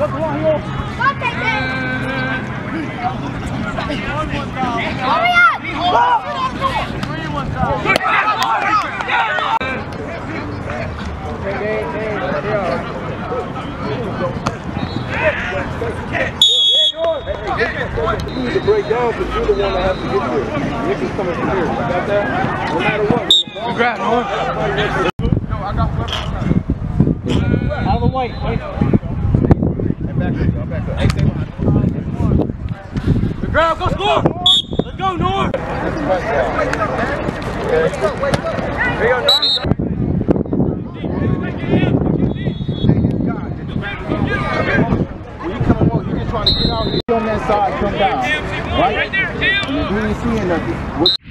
Hurry up! You need to break down because you're the one that has to get here. Nick is coming from here. You got that? No matter what. You grab, Norm. No, I got one. Out of the way. Hey, back up. Back up. Good grab, go score! Let's go, Norm! Here you go, Norm. Trying to get out here on that side, come down. Right? You ain't seeing nothing.